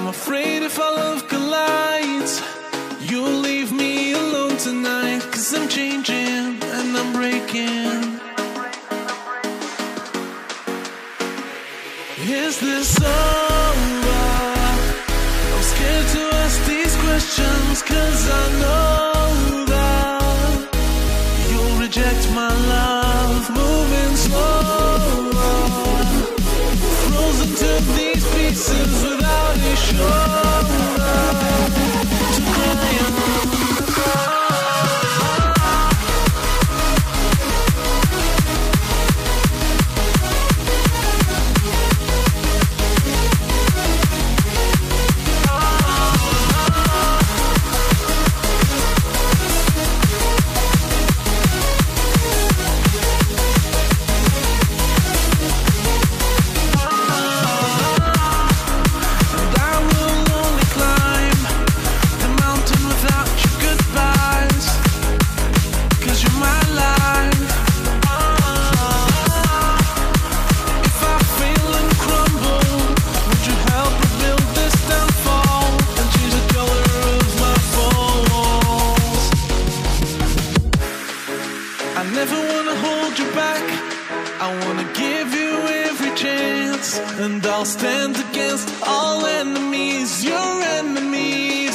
afraid if our love collides, you'll leave me alone tonight. 'Cause I'm changing and I'm breaking. Is this over? I'm scared to ask these questions, 'cause I know that you'll reject my love. Moving slower, frozen to these pieces without a shoulder to cry on. I never wanna hold you back. I wanna give you every chance, and I'll stand against all enemies, your enemies.